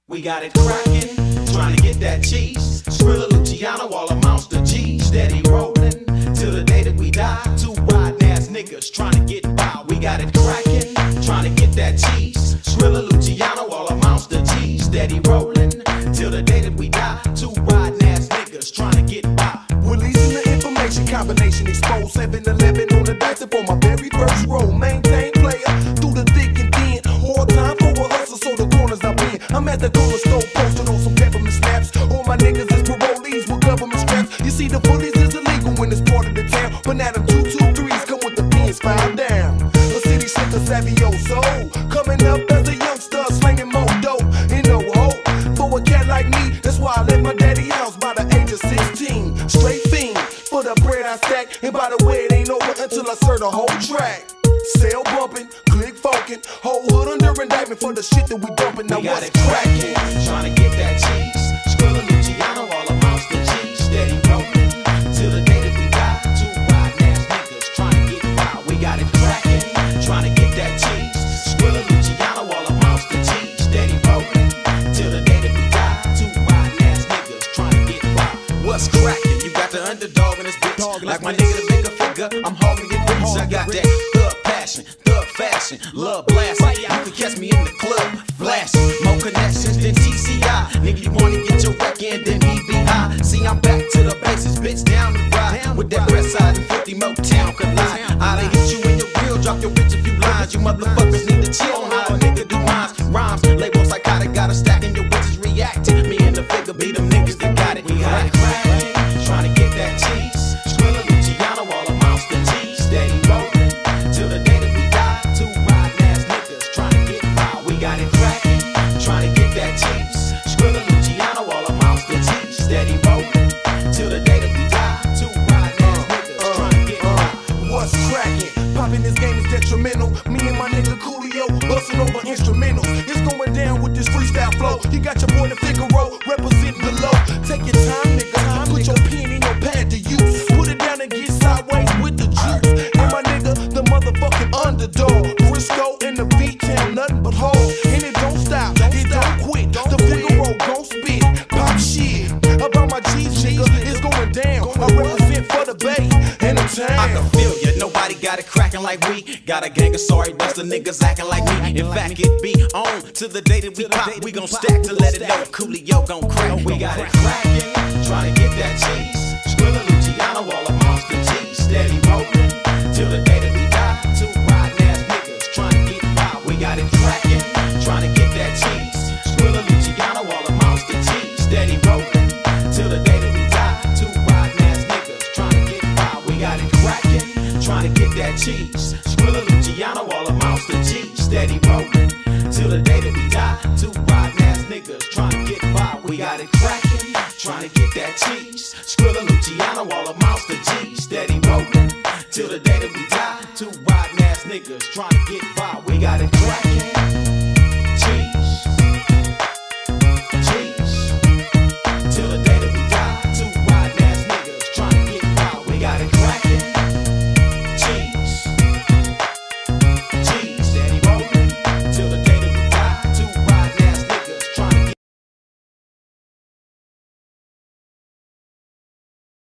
We got it crackin', trying to get that cheese. Skrilla, Luciano, all amounts to G. Steady rollin' till the day that we die. Two riding ass niggas trying to get by. We got it crackin', trying to get that cheese. Skrilla, Luciano, all amounts to G. Steady rollin' till the day that we die. Two riding ass niggas trying to get by. Releasing the information combination exposed 7-11 on the dice for my very first roll. Maintain player through the thick and thin. Hard time for a hustle, so the corners I win. I'm at the corner store posting on some peppermint snaps. All my niggas is parolees with government straps. You see the bullies is illegal when it's part of the town, but now them 223s come with the pins 5 down. A city slicker savioso, coming up as a youngster slanging more dope in no hope for a cat like me. That's why I left my daddy house by the age of 16. Straight fiend for the bread I stack, and by the way it ain't over until I serve the whole track. Cell bumping, click funkin', whole hood under indictment for the shit that we dumping. Now we got what's it crackin', trying to get that cheese. Skrilla, Luciano, all amounts to G. Steady rollin' till the day that we die. Two riding ass niggas trying to get by. We got it crackin', trying to get that cheese. Skrilla, Luciano, all amounts to G. Steady rollin' till the day that we die. Two riding ass niggas trying to get by. What's crackin'? You got the underdog in this bitch. Like my nigga the bigger figure, I'm hogging your bitch. I got that thug fashion, love blasting. You can catch me in the club, flashing. More connections than TCI. Nigga, you wanna get your wreck in, then he be high. See, I'm back to the basics, bitch, down the ride. With that west side and 50 Motown collide. I done hit you in your grill, drop your bitch a few lines. You motherfuckers need to chill on how a nigga do mines. Rhymes, label psychotic, got a stack and your bitches reacting. Me and the figure be them niggas that got it. We got it crackin', trying to get that cheese. Skrilla, Luciano, all amounts to G. Steady rollin' till the day that we die. Two riding ass niggas trying to get by. We got it crackin', trying to get that cheese. Skrilla, Luciano, all amounts to G. Steady rollin' till the day that we die. Two riding ass niggas trying to get by. What's crackin'? Poppin' this game is detrimental. Me and my nigga Coolio bustin' over instrumentals. It's going down with this freestyle flow. You got your boy the Figaro representing the low. Take your time, nigga. Put your pen in your pad to use. Put it down and get sideways with the juice. And my nigga, the motherfucking underdog. Frisco in the V-town, nothing but hoes. And it don't stop, it don't quit. The Figaro gon' spit, pop shit. About my G's, nigga, it's going down. I represent for the Bay and the town. I can feel ya, nobody got it crackin' like we. Got a gang of sorry duster niggas acting like me. In fact, it be on to the day that we pop. We gon' stack to let it know. Coolio gon' crack. We got it crackin', tryna get that cheese. Skrilla, Luciano, all amounts to G. Steady rollin' till the day that we die. Two riding ass niggas tryna get by. We got it crackin', tryna get that cheese. Skrilla, Luciano, all amounts to G. Steady rollin' till the day that we die. Two riding ass niggas tryna get by. We got it crackin', tryna get that cheese. Skrilla, Luciano, all amounts to G. Steady rollin' till the day that we die. Two riding ass niggas tryna get by. We got it crackin', tryna get that cheese. Skrilla, Luciano, all amounts to G. Steady rollin' till the day that we die. Two riding ass niggas tryna get by. We got it crackin'.